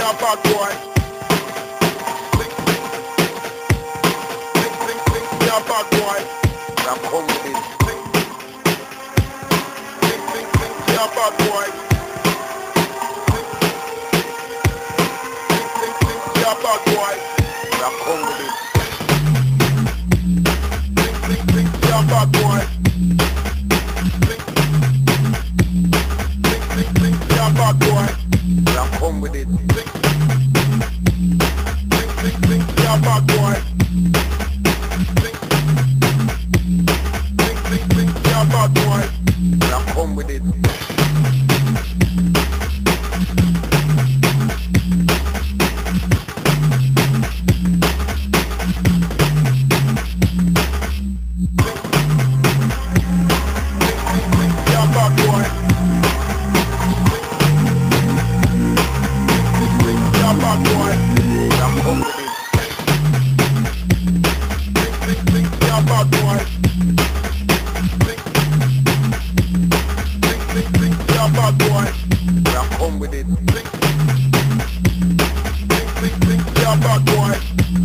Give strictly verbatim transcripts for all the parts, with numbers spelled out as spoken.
a bad boy. Me a bad boy. I'm come with it. Me a bad boy. Me a bad boy. I'm come with it. Me a bad boy. Me a bad boy. I'm come with it. Me a bad boy. Me a bad boy. I'm come with it. Bad boy, I'm come with it. Yeah, bad boy.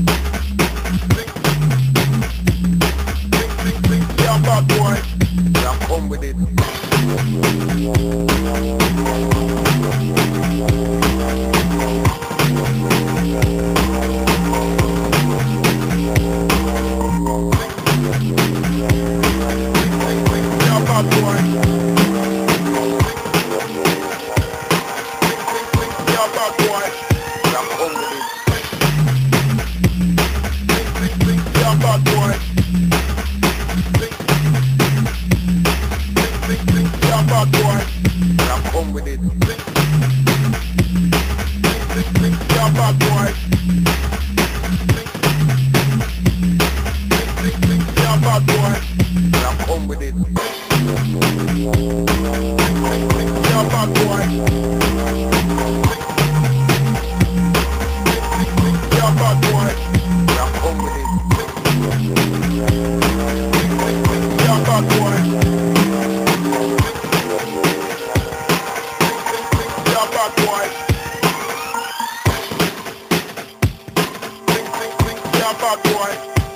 Yeah, bad boy, I'm come with it. Yeah, bad boy. Bad boy, I'm come with it. Yeah, bad boy. Yeah, bad boy, I'm come with it. Yeah, bad boy. Yeah, bad boy, I'm come with it. Yeah, bad boy. Yeah, bad boy, I'm come with it. Yeah, bad boy. Yeah, bad boy. Yeah, bad boy.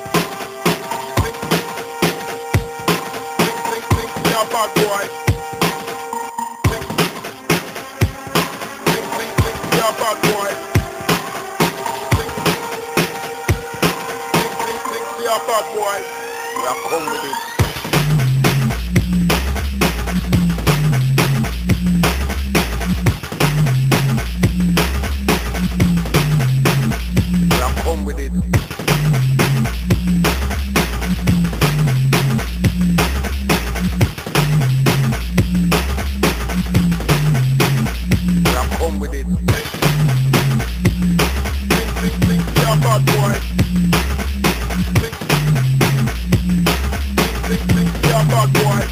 Yeah, bad boy. Yeah, bad boy. Yeah, bad boy, I'm come with it. I'm come with it. I'm come with it. Yeah, bad boy. Yeah, bad boy.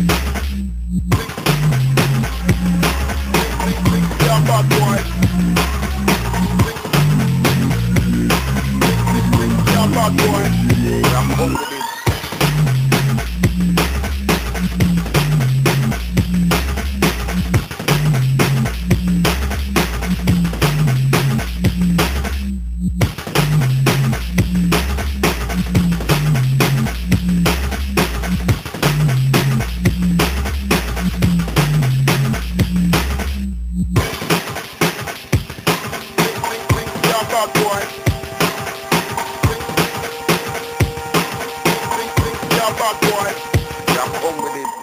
Yeah, bad boy. Yeah, bad boy. I'm come with it. Yeah, bad boy. Yeah, bad boy. I'm come with it.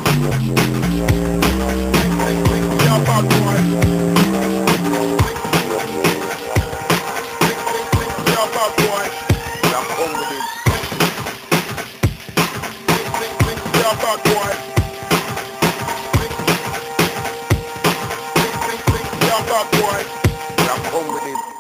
Yeah, bad boy. Yeah, bad boy. I'm come with it. Yeah, bad boy. Yeah, bad boy. I'm come with it.